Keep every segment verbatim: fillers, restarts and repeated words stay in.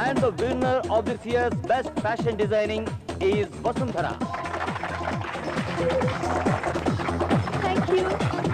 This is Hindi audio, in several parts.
And the winner of this year's Best Fashion Designing is Vasundhara. Thank you.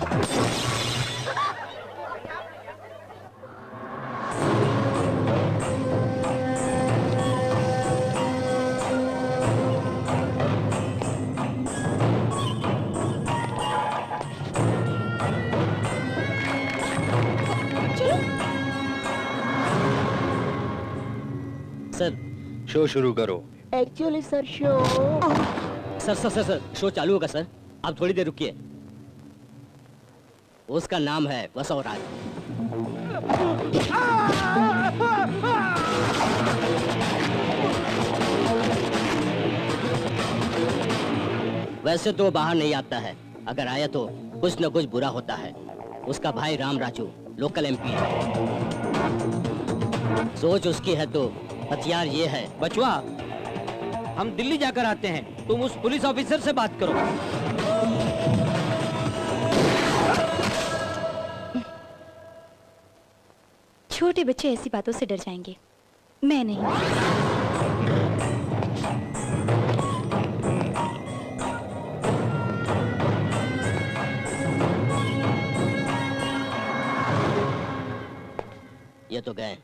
Sir show शुरू करो। Actually sir show sir sir sir sir show चालू होगा सर, आप थोड़ी देर रुकिए। उसका नाम है वसवराज। वैसे तो बाहर नहीं आता है, अगर आया तो कुछ न कुछ बुरा होता है। उसका भाई राम राजू लोकल एमपी है। सोच उसकी है तो हथियार ये है। बचवा, हम दिल्ली जाकर आते हैं, तुम उस पुलिस ऑफिसर से बात करो। छोटे बच्चे ऐसी बातों से डर जाएंगे, मैं नहीं। ये तो गए।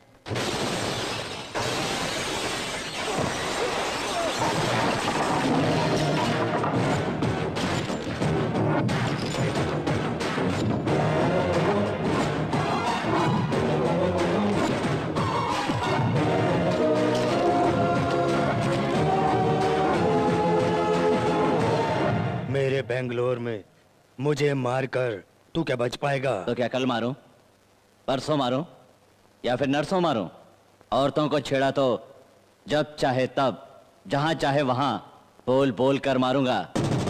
मेरे बेंगलोर में मुझे मारकर तू क्या बच पाएगा? तो क्या कल मारूं, परसों मारूं या फिर नरसों मारूं? औरतों को छेड़ा तो जब चाहे तब, जहां चाहे वहां बोल बोल कर मारूंगा।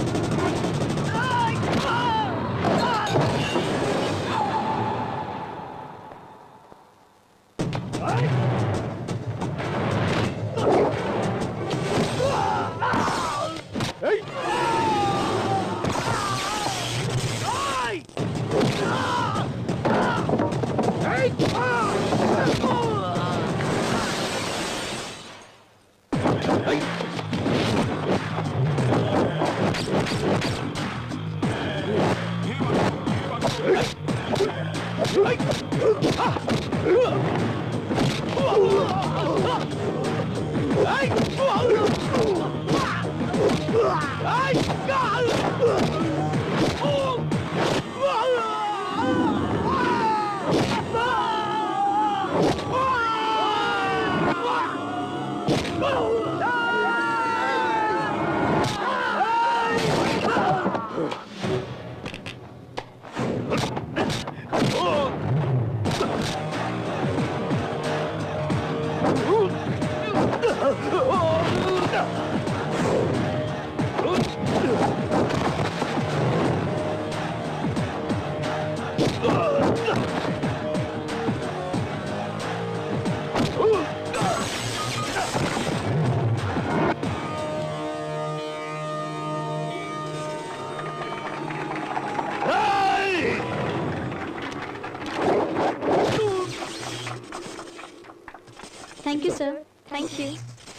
Thank you, sir. Thank you.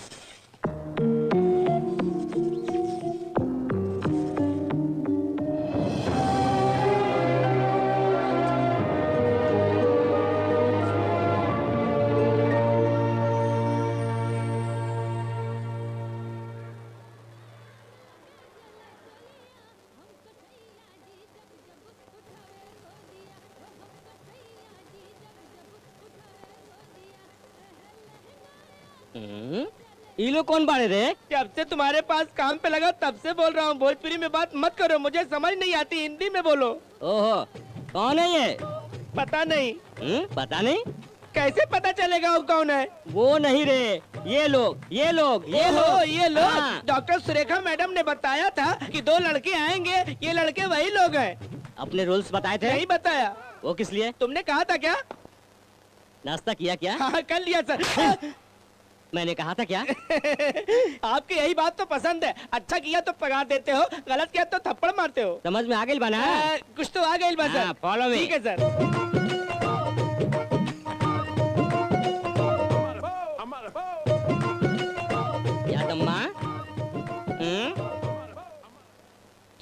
इलो कौन बाड़े रे? जब से तुम्हारे पास काम पे लगा तब से बोल रहा हूँ, भोजपुरी में बात मत करो, मुझे समझ नहीं आती, हिंदी में बोलो। ओहो, कौन है ये? पता नहीं। हुँ? पता नहीं? कैसे पता चलेगा वो कौन है? वो नहीं रे, ये लोग, ये लोग, ये लोग, ये लोग। हाँ। डॉक्टर सुरेखा मैडम ने बताया था कि दो लड़के आएंगे, ये लड़के वही लोग हैं। अपने रूल्स बताए थे? नहीं बताया। वो किस लिए? तुमने कहा था क्या? नाश्ता किया क्या? हाँ कर लिया सर। मैंने कहा था क्या? आपकी यही बात तो पसंद है, अच्छा किया तो पगार देते हो, गलत किया तो थप्पड़ मारते हो। समझ में आ गई बना? आ, कुछ तो आ गई बना सर। Follow me. ठीक है सर।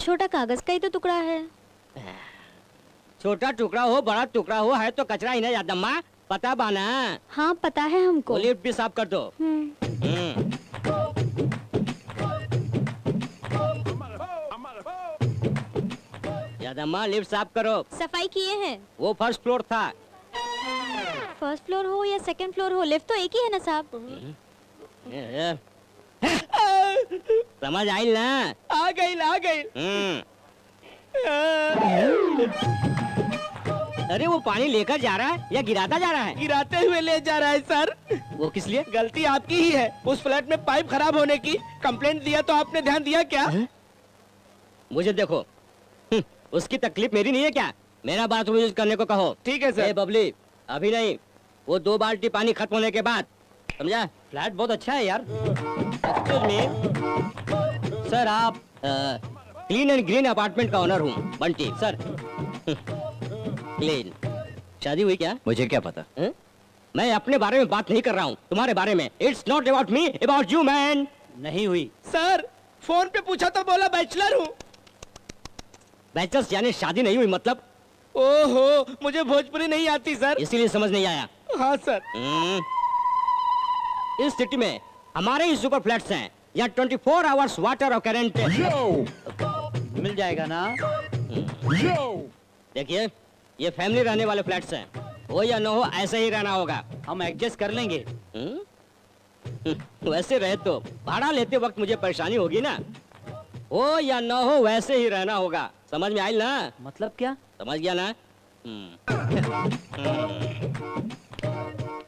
छोटा कागज का ही तो टुकड़ा है। छोटा टुकड़ा हो बड़ा टुकड़ा हो है तो कचरा ही ना यादम्मा, पता बाना। हाँ पता है हमको। वो लिफ्ट भी साफ कर दो। हम्म। हम्म। यादम्मा लिफ्ट साफ करो। सफाई किए हैं। वो फर्स्ट फ्लोर था। फर्स्ट फ्लोर हो या सेकंड फ्लोर हो, लिफ्ट तो एक ही है ना साहब। समझ आई ना? आ गई आ गई। अरे वो पानी लेकर जा रहा है या गिराता जा रहा है? गिराते हुए ले जा रहा है सर। वो किस लिए? गलती आपकी ही है। उस फ्लैट में पाइप खराब होने की कंप्लेंट दिया तो आपने ध्यान दिया क्या? है? मुझे देखो, उसकी तकलीफ मेरी नहीं है क्या? मेरा बाथरूम यूज करने को कहो। ठीक है सर। बबली अभी नहीं, वो दो बाल्टी पानी खत्म होने के बाद, समझा? फ्लैट बहुत अच्छा है यार। एक्सक्यूज मी सर, आप क्लीन एंड ग्रीन अपार्टमेंट का ओनर हूँ, बंटी सर। क्लीन। शादी हुई क्या? मुझे क्या पता? है? मैं अपने बारे में बात नहीं कर रहा हूँ, तुम्हारे बारे में। It's not about me, about you man. नहीं हुई सर, फोन पे पूछा तो बोला बैचलर हूँ। बैचलर्स यानी शादी नहीं हुई मतलब? ओहो, मुझे भोजपुरी नहीं आती सर, इसीलिए समझ नहीं आया। हाँ सर। इस सिटी में हमारे ही सुपर फ्लैट्स हैं, यहाँ ट्वेंटी फोर आवर्स वाटर और करंट मिल जाएगा ना? देखिए, ये फैमिली रहने वाले फ्लैट्स हैं, हो या न हो ऐसे ही रहना होगा। हम एडजस्ट कर लेंगे। हुँ? वैसे रहे तो भाड़ा लेते वक्त मुझे परेशानी होगी ना। हो या न हो वैसे ही रहना होगा, समझ में आई ना? मतलब क्या? समझ गया ना?